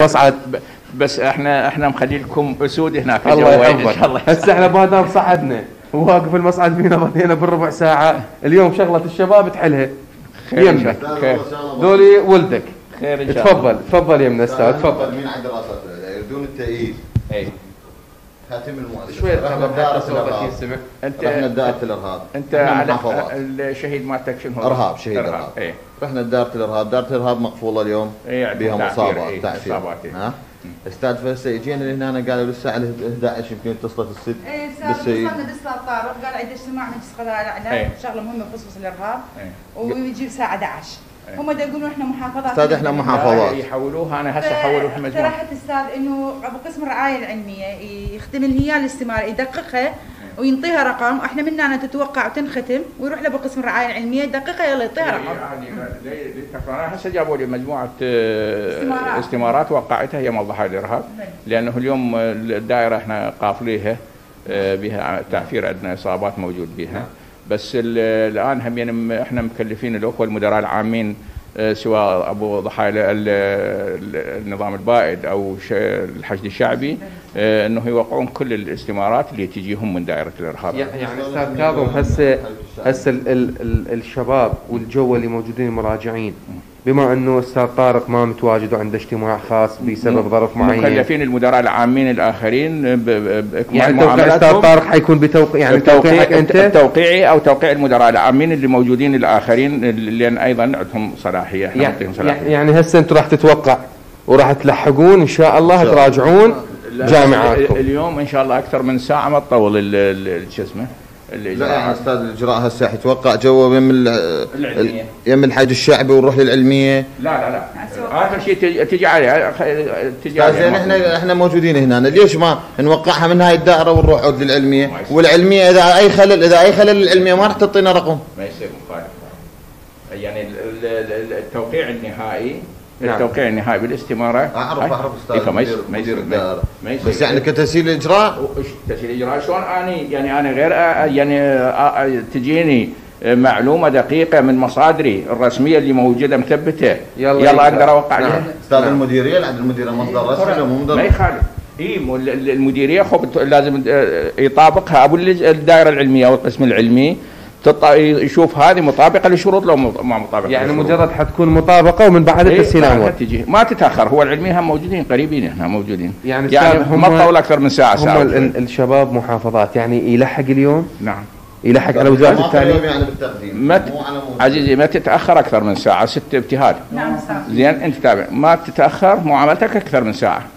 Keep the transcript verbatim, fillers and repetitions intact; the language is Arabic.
مصعد. بس احنا احنا مخلي لكم اسود هناك. الله يحفظك. هسه احنا بهذا صعدنا وواقف المصعد فينا ضلينا بالربع ساعه. اليوم شغله الشباب تحلها يمك. دولي ولدك. خير ان شاء الله. تفضل تفضل يمنا استاذ تفضل. مين عند راسه يردون التأييد. اي خاتم المؤسسه. شويه تقرب دائره صوتك يسمع. انت رحنا دائره الارهاب. انت على الشهيد مالتك شنو هو؟ ارهاب شهيد ارهاب. اي رحنا دائره الارهاب، دائره الارهاب مقفوله اليوم. اي بها مصابات تعفير. ها استاذ فهسه اجينا لهنا قالوا للساعه احد عشر يمكن اتصلت الست. اي بالسيد وصلنا باستاذ طارق قال عندنا اجتماع مجلس قضاء الاعلام شغله مهمه بخصوص الارهاب ويجي الساعه احد عشر. هم دا يقولون احنا محافظات. استاذ احنا محافظات. يحولوها انا هسه حولوها مجموعه. اقترحت استاذ انه ابو قسم الرعايه العلميه يختم الهيال الاستماره يدققها وينطيها رقم، احنا منا تتوقع وتنختم ويروح لابو قسم الرعايه العلميه يدققها يلا يعطيها رقم. يعني هسه جابوا لي مجموعه استمارات, استمارات وقعتها هي ضحايا الارهاب، لانه اليوم الدائره احنا قافليها بها تعفير، عندنا اصابات موجود بها. بس الان هم يعني احنا مكلفين الاخوه المدراء العامين سواء ابو ضحايا النظام البائد او الحشد الشعبي انه يوقعون كل الاستمارات اللي تجيهم من دائره الارهاب. يعني استاذ كاظم هسه هسه الشباب والجو اللي موجودين المراجعين، بما انه استاذ طارق ما متواجد وعنده اجتماع خاص بسبب ظرف معين، مكلفين المدراء العامين الاخرين باكمال يعني توقيع استاذ طارق حيكون بتوقيع يعني توقيعك انت توقيعي او توقيع المدراء العامين اللي موجودين الاخرين لان ايضا عندهم صلاحيه. احنا يعني, صلاحية. يعني هسه انتم راح تتوقع وراح تلحقون ان شاء الله تراجعون جامعاتكم اليوم ان شاء الله اكثر من ساعه ما تطول شو اسمه لا يعني استاذ الاجراء هسه يتوقع جو يم العلميه يم الحج الشعبي ونروح للعلميه. لا لا لا اخر شيء تجي عليه تجي عليه. زين احنا احنا موجودين هنا، ليش ما نوقعها من هاي الدائره ونروح عود للعلميه؟ والعلميه اذا اي خلل اذا اي خلل العلميه ما راح تعطينا رقم. ما يصير مخالفه. يعني التوقيع النهائي نعم. التوقيع النهائي بالاستماره اعرف اعرف استاذ ما يصير ما يصير بس يعني كتسهيل اجراء تسهيل اجراء شلون اني يعني انا غير يعني تجيني معلومه دقيقه من مصادري الرسميه اللي موجوده مثبته يلا, يلا اقدر اوقع عليها. نعم. استاذ نعم. المديريه عند المديريه مصدر رسمي ولا مو مصدر؟ ما يخالف. اي المديريه خب لازم يطابقها ابو الدائره العلميه او القسم العلمي يشوف هذه مطابقه للشروط لو ما مطابقه. يعني مجرد حتكون مطابقه ومن بعد التسهيل الاول تجي ما تتاخر. هو العلميه هم موجودين قريبين هنا موجودين يعني, يعني هم ما طول اكثر من ساعه ساعه. هم الشباب محافظات يعني يلحق اليوم. نعم يلحق على وزاره التعليم يعني بالتقديم ما ت... عزيزي ما تتاخر اكثر من ساعه ست ابتهال. نعم زين انت تابع ما تتاخر معاملتك اكثر من ساعه.